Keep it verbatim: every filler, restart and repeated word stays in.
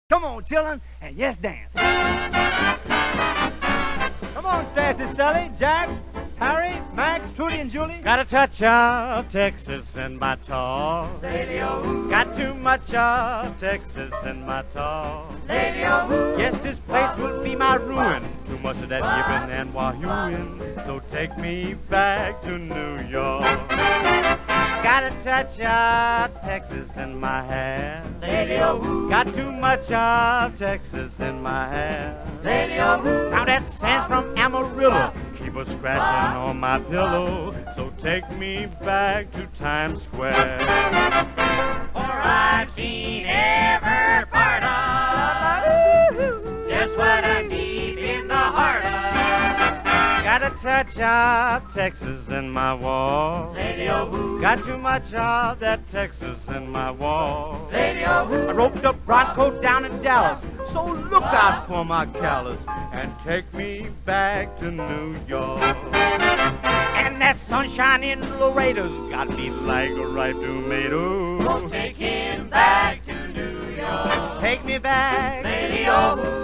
Come on, children, and yes, dance. Come on, Sassy Sally, Jack, Harry, Max, Trudy, and Julie. Got a touch of Texas in my talk. Lady-o-hoo. Got too much of Texas in my talk. Lady-o-hoo. Yes, this place will be my ruin. Too much of that yippin' and wahooing. So take me back to New York. Got a touch of Texas in my hair. Lady-o-hoo. Got too much of Texas in my hair. Lady-o-hoo. Now that sands from Amarillo keep a scratching on my pillow. So take me back to Times Square. For I've seen every part of just what I'm deep in the heart of. Got a touch of Texas in my wall. Lady-o-hoo. Got too much of that Texas in my wall. Lady-o-hoo. I roped a Bronco down in Dallas, so look out for my callus and take me back to New York. And that sunshine in Laredo's got me like a ripe tomato. Take him back to New York. Take me back. Lady-o-hoo.